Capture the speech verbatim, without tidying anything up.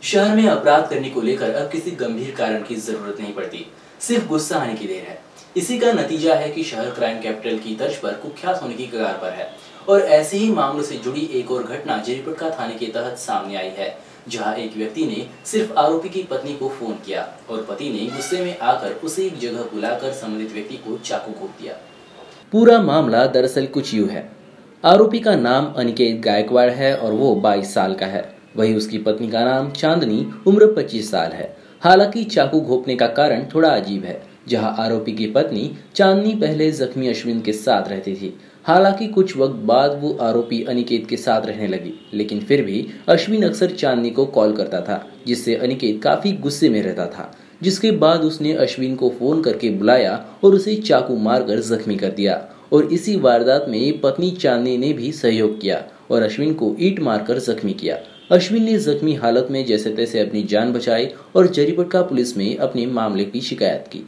शहर में अपराध करने को लेकर अब किसी गंभीर कारण की जरूरत नहीं पड़ती, सिर्फ गुस्सा आने की देर है। इसी का नतीजा है कि शहर क्राइम कैपिटल की तर्ज पर कुख्यात होने की कगार पर है। और ऐसे ही मामलों से जुड़ी एक और घटना जरीपटका थाने के तहत सामने आई है, जहां एक व्यक्ति ने सिर्फ आरोपी की पत्नी को फोन किया और पति ने गुस्से में आकर उसे एक जगह बुलाकर संबंधित व्यक्ति को चाकू घोंप दिया। पूरा मामला दरअसल कुछ यूं है। आरोपी का नाम अनिकेत गायकवाड़ है और वो बाईस साल का है। वही उसकी पत्नी का नाम चांदनी, उम्र पच्चीस साल है। हालांकि चाकू घोंपने का कारण थोड़ा अजीब है। जहां आरोपी की पत्नी चांदनी पहले जख्मी अश्विन के साथ रहती थी, हालांकि कुछ वक्त बाद वो आरोपी अनिकेत के साथ रहने लगी, लेकिन फिर भी अश्विन अक्सर चांदनी को कॉल करता था, जिससे अनिकेत काफी गुस्से में रहता था। जिसके बाद उसने अश्विन को फोन करके बुलाया और उसे चाकू मारकर जख्मी कर दिया। और इसी वारदात में पत्नी चांदनी ने भी सहयोग किया और अश्विन को ईंट मारकर जख्मी किया। अश्विन ने जख्मी हालत में जैसे तैसे अपनी जान बचाई और जरीपटका पुलिस में अपने मामले की शिकायत की।